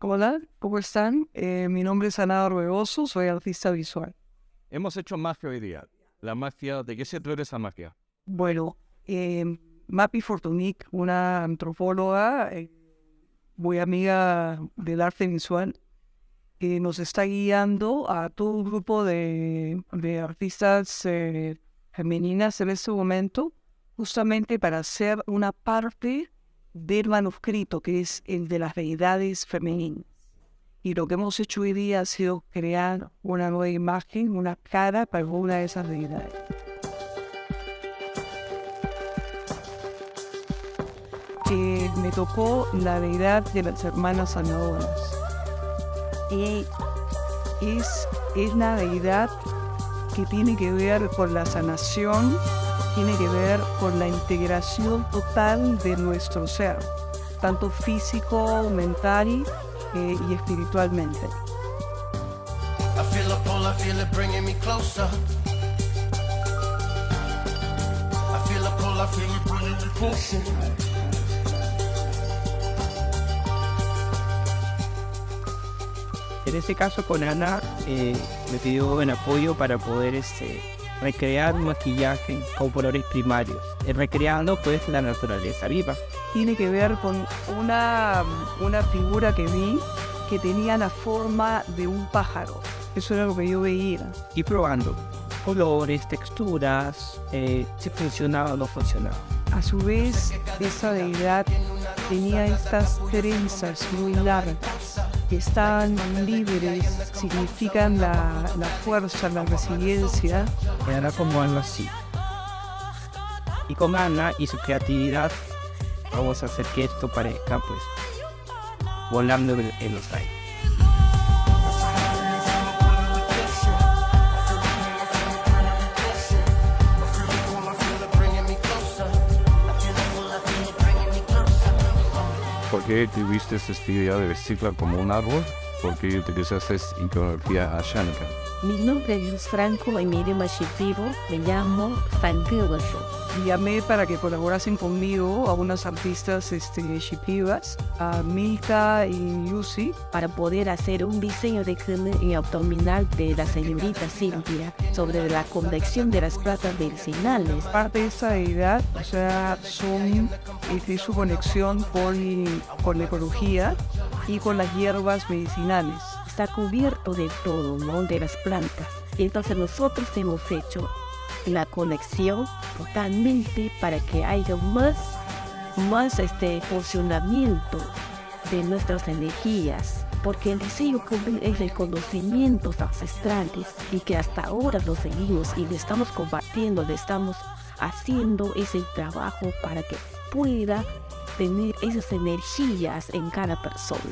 Hola, ¿cómo están? Mi nombre es Ana Orbegoso, soy artista visual. Hemos hecho magia hoy día. La magia, ¿de qué se trata esa magia? Bueno, Mapi Fortunyk, una antropóloga muy amiga del arte visual, nos está guiando a todo un grupo de artistas femeninas en este momento, justamente para hacer una parte del manuscrito, que es el de las deidades femeninas. Y lo que hemos hecho hoy día ha sido crear una nueva imagen, una cara para una de esas deidades. Me tocó la deidad de las hermanas sanadoras. Y es la deidad que tiene que ver con la sanación, tiene que ver con la integración total de nuestro ser, tanto físico, mental y espiritualmente. En este caso con Ana me pidió en apoyo para poder recrear un maquillaje con colores primarios, recreando pues la naturaleza viva. Tiene que ver con una figura que vi que tenía la forma de un pájaro. Eso era lo que yo veía. Y probando colores, texturas, si funcionaba o no funcionaba. A su vez, esa deidad tenía estas trenzas muy largas que estaban libres, significan la fuerza, la resiliencia. Era como algo así. Y con Ana y su creatividad vamos a hacer que esto parezca pues volando en los aires. ¿Por qué tuviste esta idea de vestirla como un árbol? ¿Por qué utilizaste iconografía ashánica? Mi nombre es Franco Emilio Shipibo, me llamo Fanguilosho. Llamé para que colaborasen conmigo a unas artistas shipibas, a Milka y Lucy, para poder hacer un diseño de cráneo y abdominal de la señorita Silvia sobre la conexión de las plantas medicinales. Parte de esa deidad, o sea, son su conexión con la ecología y con las hierbas medicinales. Está cubierto de todo, ¿no? De las plantas. Y entonces nosotros hemos hecho la conexión totalmente para que haya más funcionamiento de nuestras energías, porque el diseño es el conocimientos ancestrales y que hasta ahora lo seguimos y le estamos compartiendo, le estamos haciendo ese trabajo para que pueda tener esas energías en cada persona.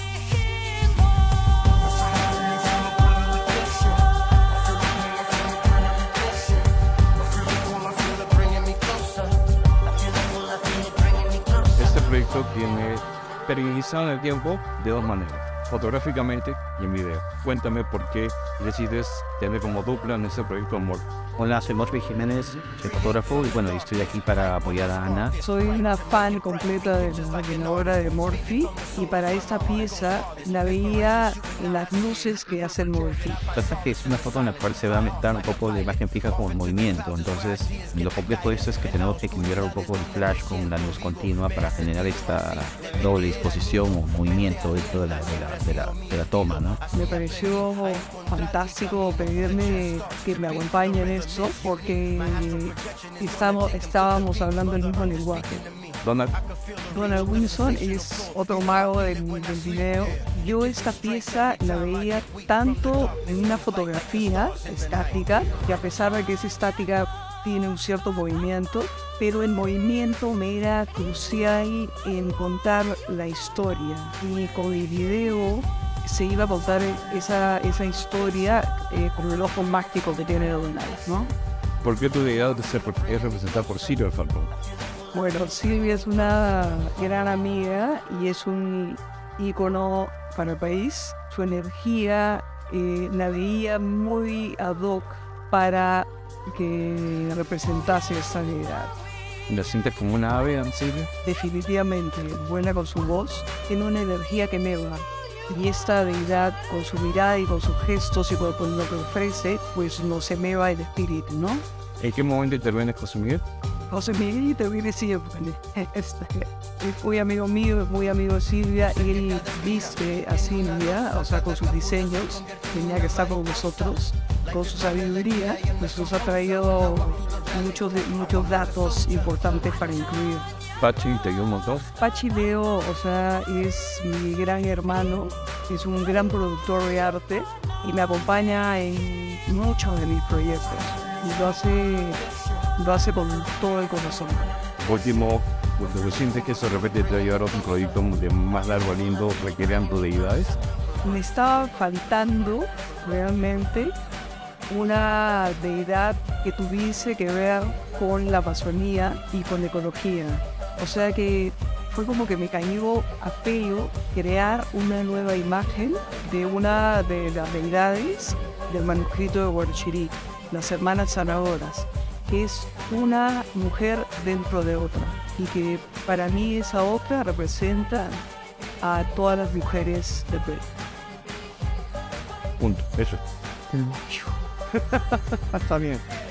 Este proyecto tiene periodizado en el tiempo de dos maneras, fotográficamente y en video. Cuéntame por qué decides tener como dupla en este proyecto Amor. Hola, soy Morphy Jiménez, soy fotógrafo y bueno, estoy aquí para apoyar a Ana. Soy una fan completa de la obra de Morphy y para esta pieza la veía en las luces que hace el Morphy. Pasa que es una foto en la cual se va a mezclar un poco de imagen fija con el movimiento, entonces lo complejo de esto es que tenemos que equilibrar un poco el flash con la luz continua para generar esta doble disposición o movimiento dentro de la toma, ¿no? Me pareció fantástico pedirme que me acompañe en esto porque estábamos hablando el mismo lenguaje. Donald Wilson es otro mago del video. Yo esta pieza la veía tanto en una fotografía estática, que a pesar de que es estática tiene un cierto movimiento, pero el movimiento me era crucial en contar la historia. Y con el video se iba a contar esa historia con el ojo mágico que tiene Donald, ¿no? ¿Por qué tu deidad es representada por Silvia Falcón? Bueno, Silvia es una gran amiga y es un ícono para el país. Su energía la veía muy ad hoc para que representase esa deidad. ¿La sientes como una ave, Silvia? Definitivamente, buena con su voz, tiene una energía que me va. y esta deidad con su mirada y con sus gestos y con lo que ofrece, pues nos eleva el espíritu, ¿no? ¿En qué momento interviene José Miguel? José Miguel te viene siempre. Es muy amigo mío, es muy amigo de Silvia. Él viste a Silvia, o sea, con sus diseños, tenía que estar con nosotros, con su sabiduría, pues nos ha traído muchos datos importantes para incluir. Pachi te dio un montón. Pachi Leo, o sea, es mi gran hermano, es un gran productor de arte y me acompaña en muchos de mis proyectos. Y lo hace con todo el corazón. Último, ¿tú sientes que eso de repente te va a llevar a otro proyecto de más largo aliento recreando deidades? Me estaba faltando realmente una deidad que tuviese que ver con la Amazonía y con la ecología. O sea que fue como que me cayó a pelo crear una nueva imagen de una de las deidades del manuscrito de Huarchirí, las hermanas sanadoras, que es una mujer dentro de otra y que para mí esa obra representa a todas las mujeres del Perú. Punto, eso. Está bien.